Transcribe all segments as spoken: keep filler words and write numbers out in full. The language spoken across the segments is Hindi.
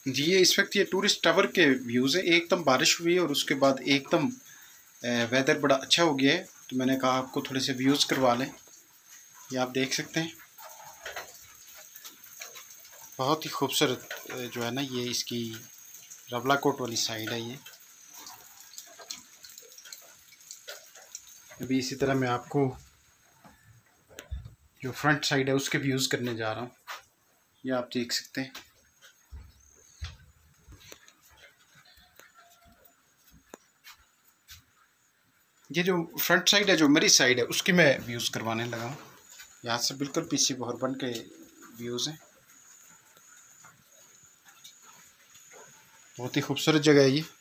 जी, ये इस वक्त ये टूरिस्ट टावर के व्यूज़ हैं। एकदम बारिश हुई है और उसके बाद एकदम वेदर बड़ा अच्छा हो गया है, तो मैंने कहा आपको थोड़े से व्यूज़ करवा लें। ये आप देख सकते हैं, बहुत ही खूबसूरत जो है ना, ये इसकी रवला कोट वाली साइड है ये। अभी इसी तरह मैं आपको जो फ्रंट साइड है उसके व्यूज़ करने जा रहा हूँ। ये आप देख सकते हैं, ये जो फ्रंट साइड है, जो मेरी साइड है, उसकी मैं व्यूज़ करवाने लगा हूँ। यहाँ से बिल्कुल पीछे बोहरबन के व्यूज़ हैं। बहुत ही खूबसूरत जगह है ये।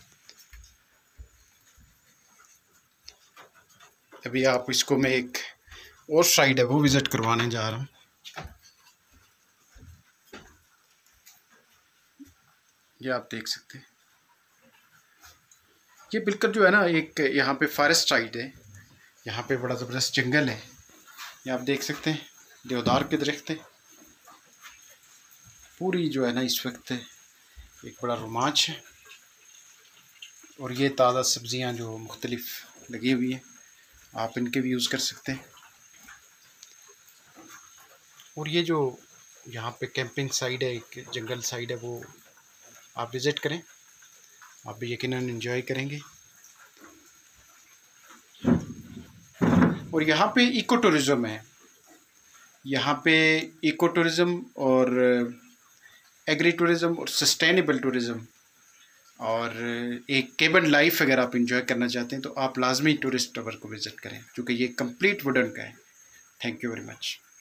अभी आप इसको मैं एक और साइड है वो विज़िट करवाने जा रहा हूँ। ये आप देख सकते हैं, ये बिल्कुल जो है ना, एक यहाँ पे फॉरेस्ट साइड है। यहाँ पे बड़ा ज़बरदस्त जंगल है। ये आप देख सकते हैं, देवदार के दरख्त है। पूरी जो है ना इस वक्त एक बड़ा रोमांच है। और ये ताज़ा सब्जियां जो मुख्तलिफ लगी हुई हैं, आप इनके भी यूज़ कर सकते हैं। और ये जो यहाँ पे कैंपिंग साइड है, एक जंगल साइड है, वो आप विज़िट करें, आप भी यकीनन एंजॉय करेंगे। और यहाँ पे इको टूरिज़म है। यहाँ पे इको टूरिज़म और एग्री टूरिज़म और सस्टेनेबल टूरिज़म और एक केबन लाइफ अगर आप इंजॉय करना चाहते हैं तो आप लाजमी टूरिस्ट टावर को विज़िट करें, क्योंकि ये कंप्लीट वुडन का है। Thank you very much.